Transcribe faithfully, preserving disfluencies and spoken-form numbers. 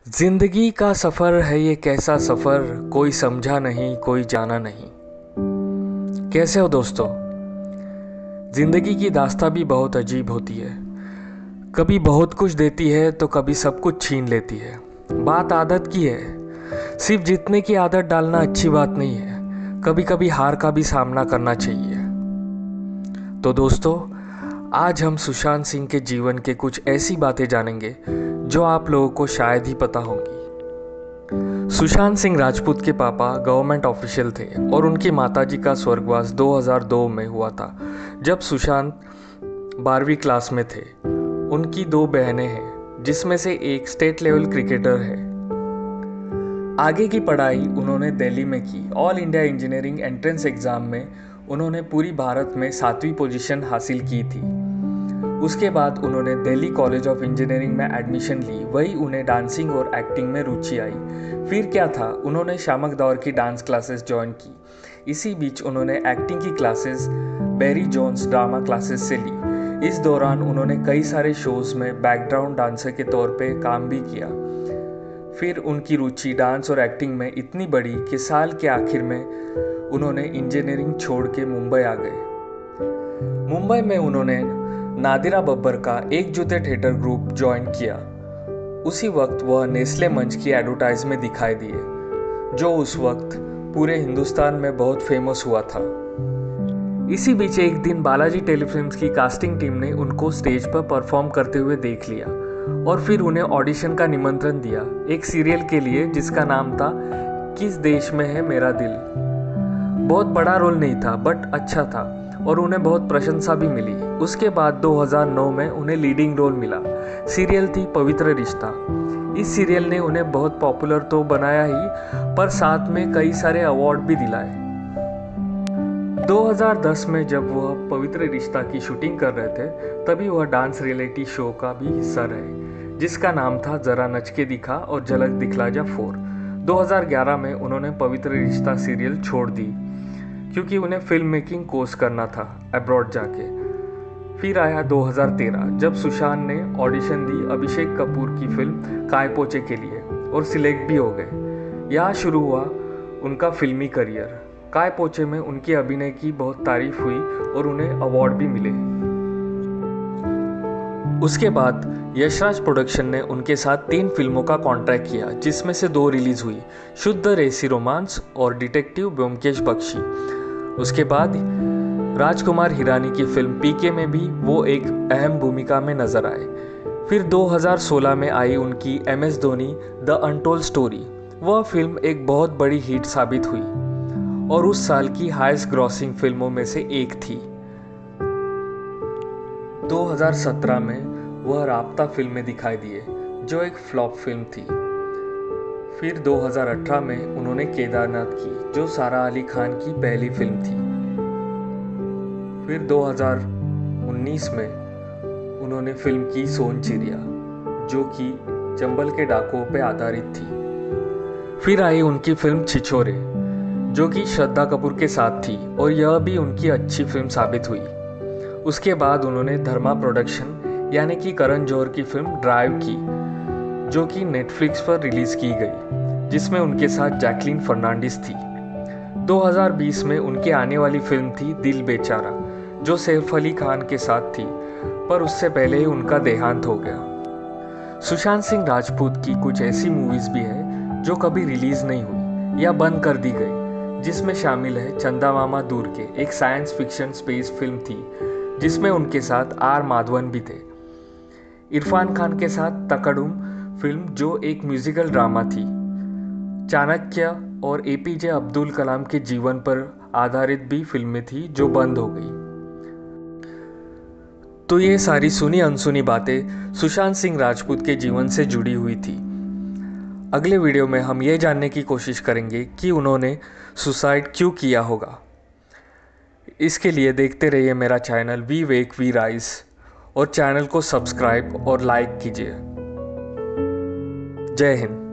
जिंदगी का सफर है ये कैसा सफर, कोई समझा नहीं कोई जाना नहीं। कैसे हो दोस्तों। जिंदगी की दास्तां भी बहुत अजीब होती है। कभी बहुत कुछ देती है तो कभी सब कुछ छीन लेती है। बात आदत की है। सिर्फ जीतने की आदत डालना अच्छी बात नहीं है। कभी कभी हार का भी सामना करना चाहिए। तो दोस्तों, आज हम सुशांत सिंह के जीवन के कुछ ऐसी बातें जानेंगे जो आप लोगों को शायद ही पता होंगी। सुशांत सिंह राजपूत के पापा गवर्नमेंट ऑफिशियल थे और उनकी माताजी का स्वर्गवास दो हज़ार दो में हुआ था, जब सुशांत बारहवीं क्लास में थे। उनकी दो बहनें हैं, जिसमें से एक स्टेट लेवल क्रिकेटर है। आगे की पढ़ाई उन्होंने दिल्ली में की। All India engineering entrance exam में उन्होंने पूरी भारत में सातवीं पोजीशन हासिल की थी। उसके बाद उन्होंने दिल्ली कॉलेज ऑफ इंजीनियरिंग में एडमिशन ली। वही उन्हें डांसिंग और एक्टिंग में रुचि आई। फिर क्या था, उन्होंने शामक दौर की डांस क्लासेस ज्वाइन की। इसी बीच उन्होंने एक्टिंग की classes Barry Johns drama classes से ली। इस दौरान उन्होंने कई सारे शोज में बैकग्राउंड डांसर के तौर पे काम भी किया। फिर उनकी रुचि डांस और एक्टिंग में इतनी बढ़ी कि साल के आखिर में उन्होंने इंजीनियरिंग छोड़ के मुंबई आ गए। मुंबई में उन्होंने नादिरा बब्बर का एक जूते थिएटर ग्रुप ज्वाइन किया। उसी वक्त वह नेस्ले मंच की एडवर्टाइज में दिखाई दिए, जो उस वक्त पूरे हिंदुस्तान में बहुत फेमस हुआ था। इसी बीच एक दिन बालाजी टेलीफिल्म्स की कास्टिंग टीम ने उनको स्टेज पर परफॉर्म करते हुए देख लिया और फिर उन्हें ऑडिशन का निमंत्रण दिया, एक सीरियल के लिए जिसका नाम था किस देश में है मेरा दिल। बहुत बड़ा रोल नहीं था, बट अच्छा था और उन्हें बहुत प्रशंसा भी मिली। उसके बाद दो हज़ार नौ में उन्हें लीडिंग रोल मिला। सीरियल थी पवित्र रिश्ता। इस सीरियल ने उन्हें बहुत पॉपुलर तो बनाया ही, पर साथ में कई सारे अवार्ड भी दिलाए। दो हज़ार दस में जब वह पवित्र रिश्ता की शूटिंग कर रहे थे, तभी वह डांस रियलिटी शो का भी हिस्सा रहे, जिसका नाम था जरा नच के दिखा और झलक दिखला जा फोर। दो हज़ार ग्यारह में उन्होंने पवित्र रिश्ता सीरियल छोड़ दी, क्योंकि उन्हें फिल्म मेकिंग कोर्स करना था अब्रॉड जाके। फिर आया दो हज़ार तेरह, जब सुशांत ने ऑडिशन दी अभिषेक कपूर की फिल्म काय पोचे के लिए और सिलेक्ट भी हो गए। यहाँ शुरू हुआ उनका फिल्मी करियर। काय पोचे में उनकी अभिनय की बहुत तारीफ हुई और उन्हें अवार्ड भी मिले। उसके बाद यशराज प्रोडक्शन ने उनके साथ तीन फिल्मों का कॉन्ट्रैक्ट किया, जिसमें से दो रिलीज हुई, शुद्ध रेसी रोमांस और डिटेक्टिव ब्योमकेश बख्शी। उसके बाद राजकुमार हिरानी की फिल्म पीके में भी वो एक अहम भूमिका में नजर आए। फिर दो हज़ार सोलह में आई उनकी M S Dhoni the untold story. वह फिल्म एक बहुत बड़ी हिट साबित हुई और उस साल की हाईएस्ट ग्रॉसिंग फिल्मों में से एक थी। दो हज़ार सत्रह में वह राब्ता फिल्म में दिखाई दिए, जो एक फ्लॉप फिल्म थी। फिर दो हज़ार अठारह में उन्होंने केदारनाथ की, जो सारा अली खान की पहली फिल्म थी। फिर दो हज़ार उन्नीस में उन्होंने फिल्म की सोन चिड़िया, जो कि चंबल के डाकुओं पर आधारित थी। फिर आई उनकी फिल्म छिछोरे, जो कि श्रद्धा कपूर के साथ थी और यह भी उनकी अच्छी फिल्म साबित हुई। उसके बाद उन्होंने धर्मा प्रोडक्शन यानी कि करण जौहर की फिल्म ड्राइव की, जो कि नेटफ्लिक्स पर रिलीज की गई, जिसमें उनके साथ जैकलीन फर्नांडिस थी। दो हज़ार बीस में उनकी आने वाली फिल्म थी दिल बेचारा, जो सैफ अली खान के साथ थी, पर उससे पहले ही उनका देहांत हो गया। सुशांत सिंह राजपूत की कुछ ऐसी मूवीज भी है जो कभी रिलीज नहीं हुई या बंद कर दी गई, जिसमें शामिल है चंदा मामा दूर के, एक साइंस फिक्शन स्पेस फिल्म थी, जिसमें उनके साथ आर माधवन भी थे। इरफान खान के साथ तकड़ुम फिल्म, जो एक म्यूजिकल ड्रामा थी। चाणक्य और एपीजे अब्दुल कलाम के जीवन पर आधारित भी फिल्में थी, जो बंद हो गई। तो ये सारी सुनी अनसुनी बातें सुशांत सिंह राजपूत के जीवन से जुड़ी हुई थी। अगले वीडियो में हम ये जानने की कोशिश करेंगे कि उन्होंने सुसाइड क्यों किया होगा। इसके लिए देखते रहिए मेरा channel we wake we rise और चैनल को सब्सक्राइब और लाइक कीजिए। जय हिंद।